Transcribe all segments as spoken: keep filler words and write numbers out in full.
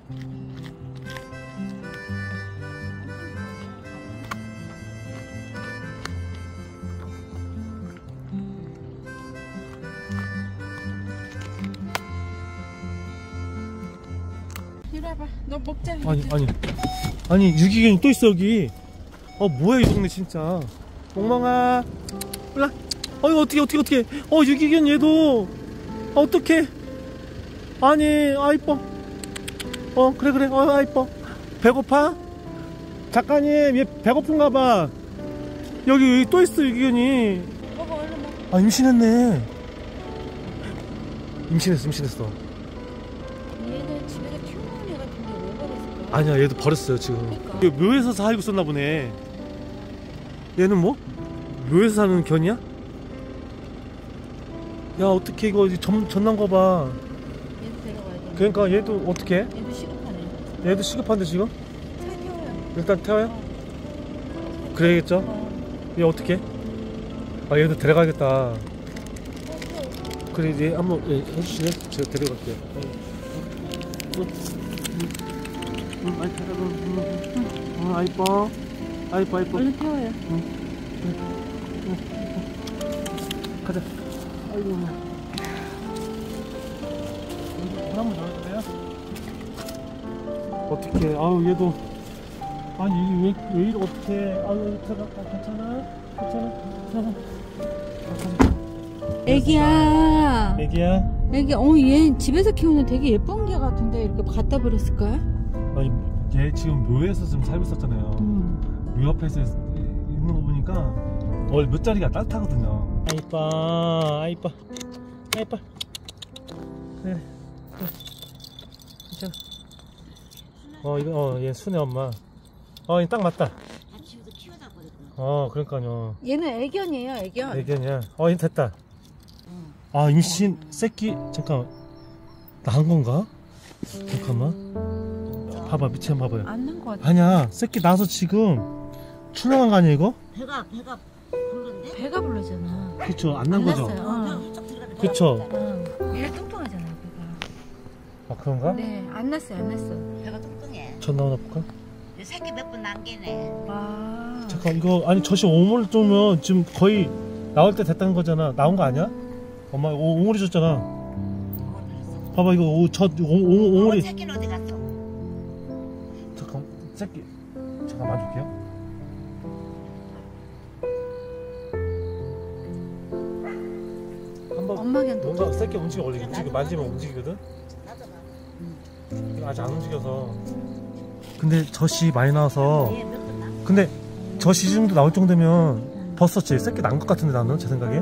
이리 와봐. 너 먹자. 아니 아니 아니 유기견이 또 있어 여기. 어 뭐야 이 동네 진짜. 멍멍아 올라. 어 이거 어떻게 어떻게 어떻게 어 유기견 얘도 아, 어떡해. 아니 아 이뻐. 어 그래 그래 어 아 이뻐. 배고파? 작가님 얘 배고픈가봐. 여기, 여기 또 있어 유기견이. 먹어 얼른 먹어. 아 임신했네. 임신했어 임신했어. 얘는 집에서 키우는 애 같은데 왜 버렸을까? 아니야 얘도 버렸어요 지금. 그러니까. 묘에서 살고 있었나 보네. 얘는 뭐? 묘에서 사는 견이야? 야 어떡해 이거 전, 전난거 봐. 얘도 데려가야 돼. 그러니까 얘도 어떡해? 얘도 시급하네. 얘도 시급한데 지금? 차에 태워요. 일단 태워요? 어. 그래야겠죠? 어. 얘 어떡해? 아 얘도 데려가야겠다. 그래 이제 한번 예, 해주시네. 제가 데려갈게요. 응, 응, 많이 데려가. 응, 응, 아 이뻐. 아 이뻐 이뻐. 얼른 태워요. 응, 응, 응, 응. 가자. 아이고. 물 한번 넣어도 돼요? 어떡해. 아우 얘도. 아니 이게 왜, 왜 이래 어떡해. 아유 들어가. 괜찮아? 괜찮아? 괜찮아? 애기야. 애기야? 애기, 어, 얘 집에서 키우는 되게 예쁜 개 같은데 이렇게 갖다 버렸을까? 아니 얘 지금 묘에서 좀 살고 있었잖아요. 음. 묘 앞에서 있는 거 보니까 원래 묘자리가 따뜻하거든요. 아 이뻐 아 이뻐 아 이뻐. 그래 그래 괜찮아. 어 이거 어 얘 순애 엄마. 어 얘 딱 맞다. 어 그러니까요. 얘는 애견이에요, 애견. 애견이야. 어 얘 됐다. 아 임신 새끼 잠깐 낳은 건가? 잠깐만 봐봐 밑에 한번 봐봐요. 안 난 거 같아. 아니야 새끼 낳아서 지금 출렁한 거 아니야 이거? 배가 배가 부른데? 배가 부르잖아. 그쵸 안 난 안 거죠? 났어요. 어. 그쵸? 응. 얘 뚱뚱하잖아, 배가. 아 그런가? 네, 안 났어요, 안 났어. 배가 뚱뚱해. 전 나오나 볼까? 새끼 몇 번 남기네. 아. 잠깐 이거 아니 젖이 오물 정도면 지금 거의 나올 때 됐다는 거잖아. 나온 거 아니야? 엄마 오, 오물이 줬잖아. 봐봐 이거 오, 젖 오, 오, 오물이. 어, 새끼는 어디 갔어? 잠깐 새끼 잠깐 봐줄게요. 한번 엄마견 뭔가 새끼 움직여 원래 움직여 만지면 움직이거든. 나도 봐. 이거 아직 안 움직여서. 근데 젖이 많이 나와서. 얘 몇 번 남. 근데 젖이 이 정도 나올 정도면 버섯이 새끼 난 것 같은데 나는 제 생각에.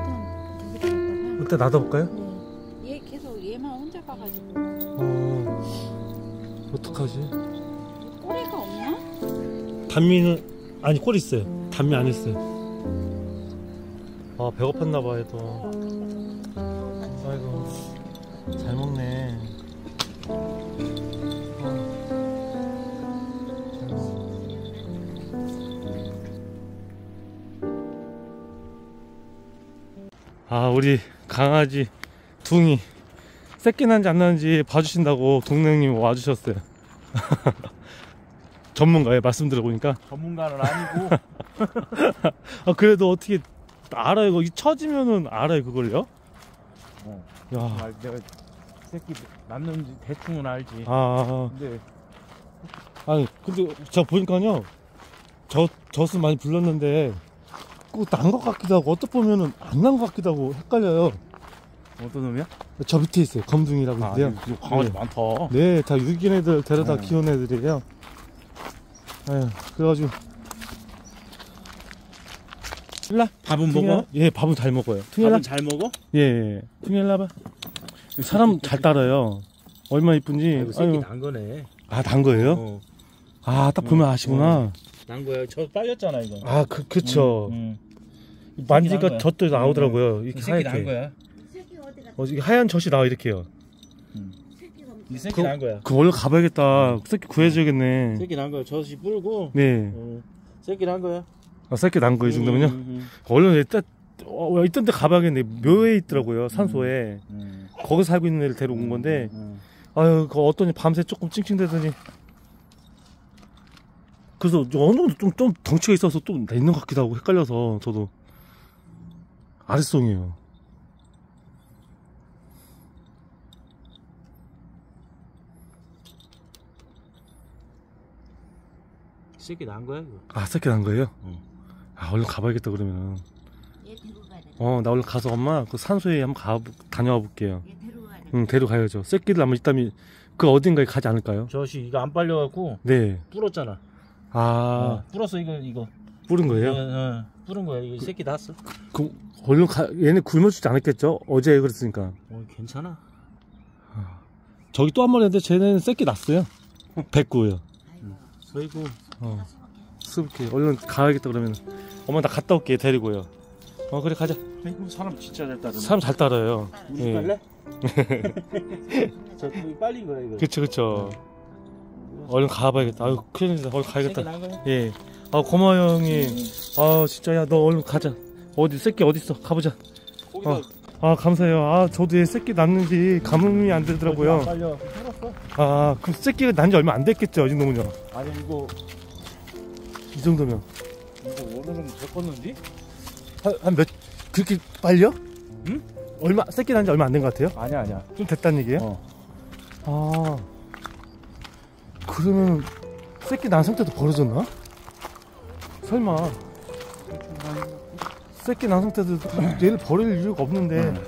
일단 놔둬볼까요? 네. 얘 계속 얘만 혼자 봐가지고. 어 어떡하지? 꼬리가 없나? 단미는 아니 꼴 있어요. 단미 안 있어요. 아 배고팠나봐 얘도. 아이고 잘 먹네. 아 우리 강아지 둥이 새끼 난지 안 나는지 봐주신다고 동네 형님 와주셨어요. 전문가예요 말씀 들어보니까. 전문가는 아니고. 아 그래도 어떻게 알아요? 이거 쳐지면은 알아요 그걸요? 어. 야. 아, 내가 새끼 낳는지 대충은 알지. 아 근데 아니 근데 제가 보니까요 저 젖은 많이 불렀는데 꼭 난 것 같기도 하고 어떻게 보면은 안 난 것 같기도 하고 헷갈려요. 어떤 놈이야? 저 밑에 있어요. 검둥이라고 아, 있는데요. 이거 강아지 네. 많다. 네, 다 유기견 애들 데려다 어. 키운 애들이에요. 아유, 그래가지고 일라 밥은 퉁이야? 먹어? 예, 밥은 잘 먹어요. 퉁이라? 밥은 잘 먹어? 예, 예. 퉁이라 봐. 사람 잘 따라요. 얼마나 이쁜지. 아이고, 새끼 아유. 난 거네. 아, 난 거예요? 어. 아, 딱 보면 어, 아시구나. 어. 난 거야. 저 빨렸잖아 이거. 아, 그, 그쵸. 응, 응. 만지니까 거야. 젖도 나오더라고요. 이렇게 새끼 난 하얗게. 거야. 새끼 어디 갔어? 어, 이게 하얀 젖이 나와, 이렇게요. 새끼가 이 새끼 그- 난 거야. 그 원래 가봐야겠다. 새끼 구해줘야겠네. 새끼 난 거야. 젖이 불고. 네. 어. 새끼 난 거야. 아, 새끼 난 거 이 정도면요? 응, 응, 얼른 일단, 어, 있던 데 가봐야겠네. 묘에 있더라고요, 산소에. 응. 거기 살고 있는 애를 데려온 건데, 응, 아유, 그 어떤 밤새 조금 찡찡대더니. 그래서 어느 정도 좀, 좀 덩치가 있어서 또 있는 것 같기도 하고 헷갈려서 저도. 아랫송이에요. 새끼 난 거야 이거. 아, 새끼 난 거예요? 응. 아, 얼른 가봐야겠다 그러면은. 얘 데리고 가야 돼. 어, 나 얼른 가서 엄마 그 산소에 한번 가 다녀와 볼게요. 얘 데리고 가야 돼. 응, 데려가야죠. 새끼들 아마 있다면 그 어딘가에 가지 않을까요? 저씨 이거 안 빨려갖고 네. 불었잖아. 아, 어, 불었어 이거 이거. 뿌른 어, 거예요? 어, 뿌른 거야. 이거 새끼 났어. 그 얼른 가. 얘네 굶어주지 않았겠죠? 어제 그랬으니까. 어, 괜찮아. 저기 또 한 마리 했는데 쟤네는 새끼 났어요. 뱉고요. 아이고. 아이고. 어. 수북해. 얼른 가야겠다 그러면. 엄마 나 갔다 올게 데리고요. 어, 그래 가자. 아이고 사람 진짜 잘 따르네. 사람 잘 따라요. 우리 예. 빨래? 저 이거 빨린 거야 이거. 그쵸 그쵸. 얼른 가봐야겠다. 아유 큰일 났다. 얼른 새끼 가야겠다. 난 거야? 예. 아 고마워 형님. 아 진짜 야 너 얼른 가자. 어디 새끼 어디 있어? 가보자. 거기다 어. 아 감사해요. 아 저도 얘 새끼 낳는지 감흥이 안 안 들더라고요. 빨려. 풀었어. 아 그럼 새끼가 난 지 얼마 안 됐겠죠 이 정도면요. 아니 이거 이 정도면 이거 오늘은 줬었는지? 한 몇 그렇게 빨려? 응? 얼마 새끼 난 지 얼마 안 된 것 같아요? 아니야 아니야. 좀 됐다는 얘기예요? 어. 아 그러면 새끼 난 상태도 버려졌나? 설마 새끼 난 상태도 얘를 버릴 이유가 없는데 응.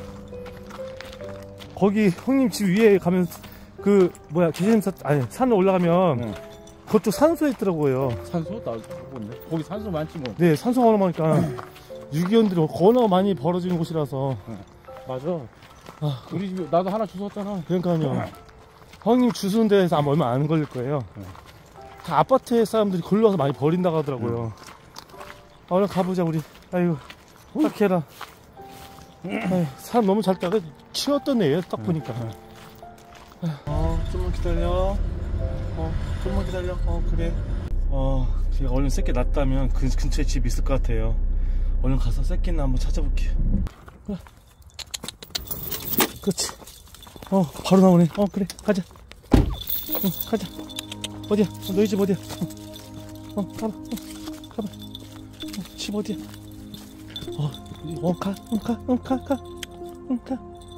거기 형님 집 위에 가면 그 뭐야 개심사 아니 산에 올라가면 응. 그것도 산소에 있더라고요. 산소? 나 뭔데? 거기 산소 많지 뭐. 네 산소가 얼마니까 유기견들이 워낙 많이 벌어지는 곳이라서 맞아. 아, 우리 집에 나도 하나 주웠잖아. 그러니까요. 형님 주소는 데에서 아마 얼마 안 걸릴 거예요. 응. 다 아파트 사람들이 걸러 와서 많이 버린다고 하더라고요. 아, 얼른 가보자 우리. 아이고 딱 해라. 아유, 사람 너무 잘 따라 치웠던 애예요 딱 보니까. 어 좀만 기다려. 어 좀만 기다려. 어 그래. 어 제가 얼른 새끼 낳았다면 그 근처에 집 있을 것 같아요. 얼른 가서 새끼나 한번 찾아볼게요. 그래. 그렇지. 어 바로 나오네. 어 그래 가자. 응 가자. 어디야? 어, 너희 집 어디야? 어, 어 가봐. 어, 가봐. 어, 집 어디야? 어, 어 가. 응 가. 응 가. 가. 응 가.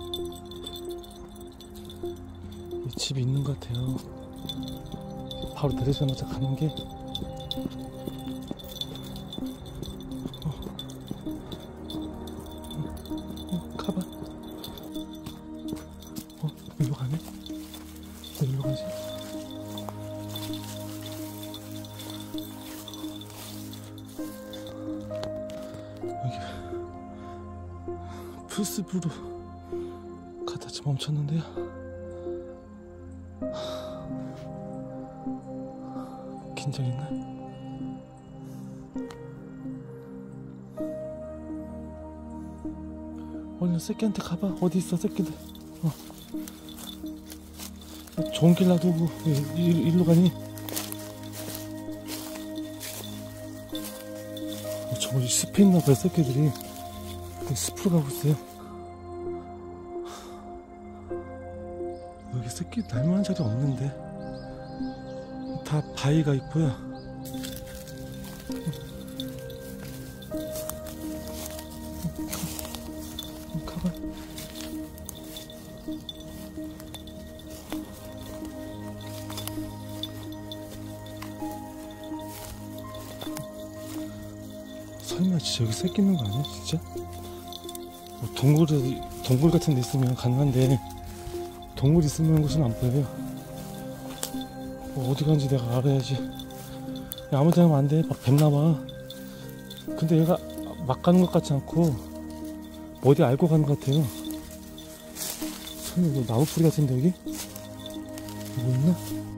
이 집이 있는 것 같아요. 바로 내리자마자 가는 게. 어, 어 가봐. 어, 일로 가네? 왜 일로 가지? 여기 풀숲으로 가다치 멈췄는데요. 긴장했나? 얼른 새끼한테 가봐. 어디 있어 새끼들? 어. 좋은 길 놔두고 왜 일, 일로 가니? 저기 숲에 있나봐요 새끼들이. 숲으로 가고 있어요. 여기 새끼 날만한 자리 없는데 다 바위가 있고요. 가봐. 설마 진짜 여기 새끼 있는 거 아니야 진짜? 뭐 동굴, 동굴 같은 데 있으면 가능한데 동굴 있으면 곳은 안 보여요. 뭐 어디 간지 내가 알아야지. 야, 아무 데나 가면 안 돼. 막 뱉나봐. 근데 얘가 막 가는 것 같지 않고 어디 알고 가는 것 같아요. 설마 이거 나무 뿌리 같은데 여기? 뭐 있나?